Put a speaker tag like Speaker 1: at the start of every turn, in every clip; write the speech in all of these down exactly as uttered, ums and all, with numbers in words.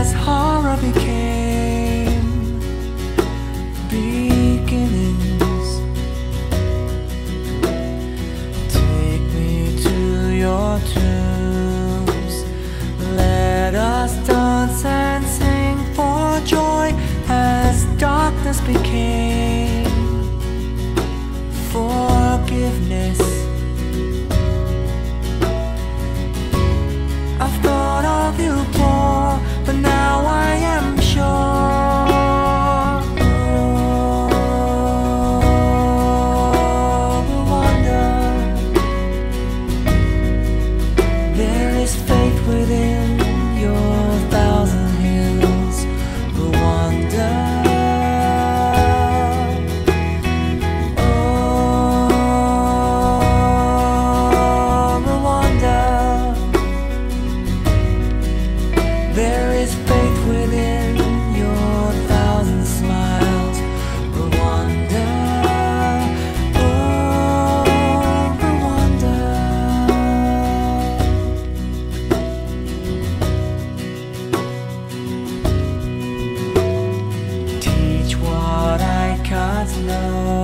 Speaker 1: as horror became beginnings. Take me to your tombs, let us dance and sing for joy as darkness became forgiveness. I've thought of you poor, but now I am sure. Oh, Rwanda, there is faith within your thousand hills, Rwanda. There is faith within your thousand smiles, Rwanda. Oh, Rwanda. Teach what I can't know,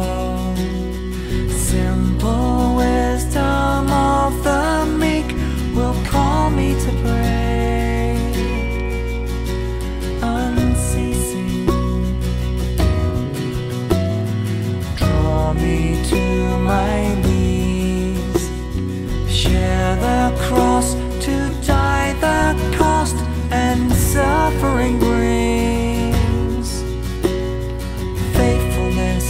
Speaker 1: simple wisdom of the meek will call me to pray. Me to my knees, share the cross to die the cost and suffering brings faithfulness.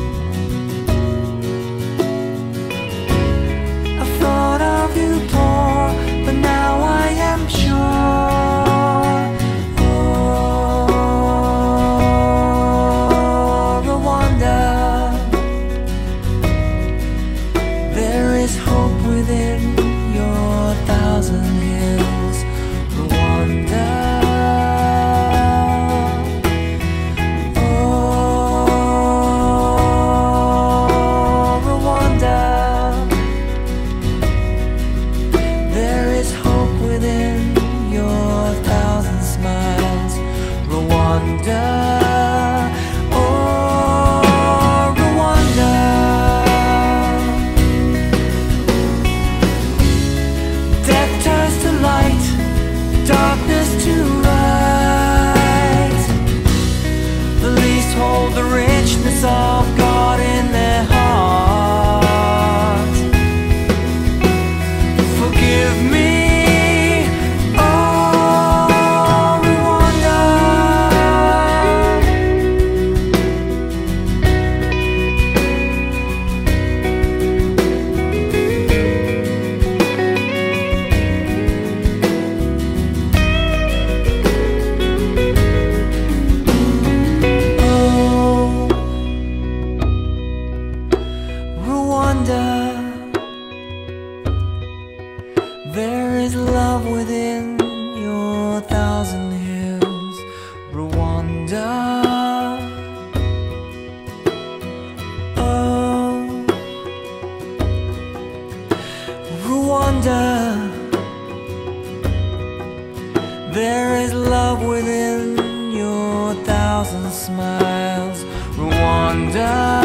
Speaker 1: I thought of you poor, but now I am sure. Oh, Rwanda, there is hope within your thousand hills, Rwanda. Oh, Rwanda, there is hope within your thousand smiles, Rwanda. Darkness to right, the least hold the richness of God in their heart. Forgive me, oh Rwanda. There is love within your thousand hills, Rwanda. Oh, Rwanda, there is love within your thousand smiles, Rwanda.